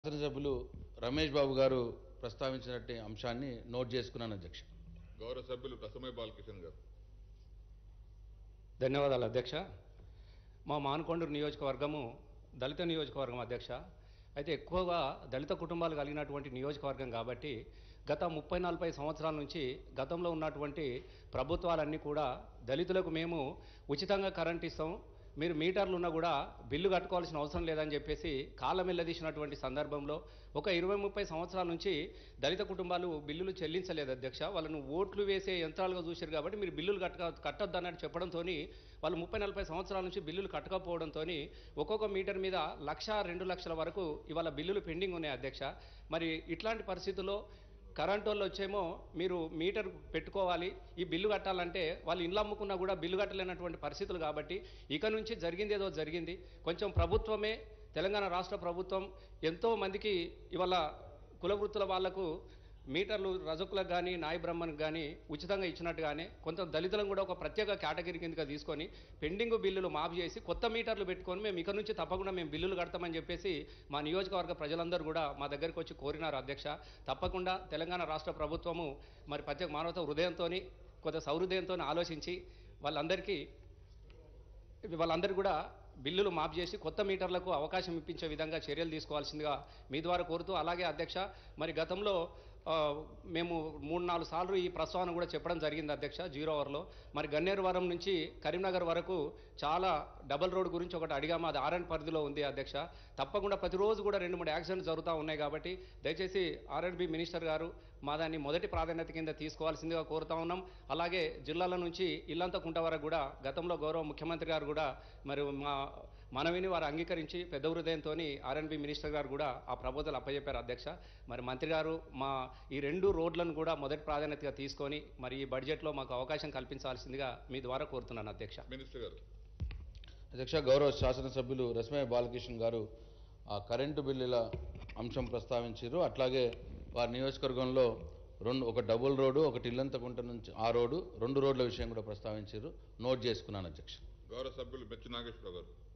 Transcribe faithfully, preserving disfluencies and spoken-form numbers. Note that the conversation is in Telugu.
శాసనసభ్యులు రమేష్ బాబు గారు ప్రస్తావించినట్టు అంశాన్ని నోట్ చేసుకున్నాను అధ్యక్ష. గౌరవ సభ్యులు రసమై బాలకిషన్ గారు. ధన్యవాదాలు అధ్యక్ష. మా మానకొండూరు నియోజకవర్గము దళిత నియోజకవర్గం అధ్యక్ష. అయితే ఎక్కువగా దళిత కుటుంబాలు కలిగినటువంటి నియోజకవర్గం కాబట్టి గత ముప్పై నలభై సంవత్సరాల నుంచి గతంలో ఉన్నటువంటి ప్రభుత్వాలన్నీ కూడా దళితులకు మేము ఉచితంగా కరెంట్ ఇస్తాం, మీరు మీటర్లు ఉన్నా కూడా బిల్లు కట్టుకోవాల్సిన అవసరం లేదని చెప్పేసి కాలం వెళ్ళదీసినటువంటి సందర్భంలో ఒక ఇరవై ముప్పై సంవత్సరాల నుంచి దళిత కుటుంబాలు బిల్లులు చెల్లించలేదు అధ్యక్ష. వాళ్ళను ఓట్లు వేసే యంత్రాలుగా చూశారు కాబట్టి మీరు బిల్లులు కట్టక కట్టొద్దు అన్నట్టు చెప్పడంతో వాళ్ళు ముప్పై నలభై సంవత్సరాల నుంచి బిల్లులు కట్టకపోవడంతో ఒక్కొక్క మీటర్ మీద లక్ష రెండు లక్షల వరకు ఇవాళ బిల్లులు పెండింగ్ ఉన్నాయి అధ్యక్ష. మరి ఇట్లాంటి పరిస్థితుల్లో కరెంట్ వాళ్ళు వచ్చేమో మీరు మీటర్ పెట్టుకోవాలి, ఈ బిల్లు కట్టాలంటే వాళ్ళు ఇల్లు అమ్ముకున్నా కూడా బిల్లు కట్టలేనటువంటి పరిస్థితులు కాబట్టి ఇక నుంచి జరిగింది ఏదో జరిగింది. కొంచెం ప్రభుత్వమే తెలంగాణ రాష్ట్ర ప్రభుత్వం ఎంతో మందికి ఇవాళ కుల వృత్తుల వాళ్లకు మీటర్లు రజకులకు కానీ నాయ బ్రహ్మణకు కానీ ఉచితంగా ఇచ్చినట్టుగానే కొంత దళితులను కూడా ఒక ప్రత్యేక కేటగిరీ కిందగా తీసుకొని పెండింగ్ బిల్లులు మాఫ్ చేసి కొత్త మీటర్లు పెట్టుకొని మేము ఇక నుంచి తప్పకుండా మేము బిల్లులు కడతామని చెప్పేసి మా నియోజకవర్గ ప్రజలందరూ కూడా మా దగ్గరికి వచ్చి కోరినారు అధ్యక్ష. తప్పకుండా తెలంగాణ రాష్ట్ర ప్రభుత్వము మరి ప్రత్యేక మానవత హృదయంతో కొంత సౌహృదయంతో ఆలోచించి వాళ్ళందరికీ వాళ్ళందరూ కూడా బిల్లులు మాఫ్ చేసి కొత్త మీటర్లకు అవకాశం ఇప్పించే విధంగా చర్యలు తీసుకోవాల్సిందిగా మీ ద్వారా కోరుతూ, అలాగే అధ్యక్ష మరి గతంలో మేము మూడు నాలుగు సార్లు ఈ ప్రస్తావన కూడా చెప్పడం జరిగింది అధ్యక్ష జీరో అవర్లో. మరి గన్నేరువరం నుంచి కరీంనగర్ వరకు చాలా డబల్ రోడ్ గురించి ఒకటి అడిగాము, అది ఆర్ఎన్ పరిధిలో ఉంది అధ్యక్ష. తప్పకుండా ప్రతిరోజు కూడా రెండు మూడు యాక్సిడెంట్స్ జరుగుతూ ఉన్నాయి కాబట్టి దయచేసి ఆర్ఎండ్బి మినిస్టర్ గారు మా దాన్ని మొదటి ప్రాధాన్యత కింద తీసుకోవాల్సిందిగా కోరుతా ఉన్నాం. అలాగే జిల్లాల నుంచి ఇల్లంతకుంట వరకు కూడా గతంలో గౌరవ ముఖ్యమంత్రి గారు కూడా మరి మా మనవిని వారు అంగీకరించి పెద్ద హృదయంతో ఆర్ఎండ్బి మినిస్టర్ గారు కూడా ఆ ప్రపోజల్ అప్పచెప్పారు అధ్యక్ష. మరి మంత్రి గారు మా ఈ రెండు రోడ్లను కూడా మొదటి ప్రాధాన్యతగా తీసుకొని మరి ఈ బడ్జెట్లో మాకు అవకాశం కల్పించాల్సిందిగా మీ ద్వారా కోరుతున్నాను అధ్యక్ష. మినిస్టర్ గారు. అధ్యక్ష, గౌరవ శాసనసభ్యులు రసమై బాలకిషన్ గారు ఆ కరెంటు బిల్లుల అంశం ప్రస్తావించారు. అట్లాగే వారి నియోజకవర్గంలో రెండు ఒక డబుల్ రోడ్డు ఒకటి ఇల్లంతకుంట నుంచి ఆ రోడ్డు రెండు రోడ్ల విషయం కూడా ప్రస్తావించారు. నోట్ చేసుకున్నాను అధ్యక్ష. గౌరవ సభ్యులు మెచ్చు నాగేశ్వరరావు గారు.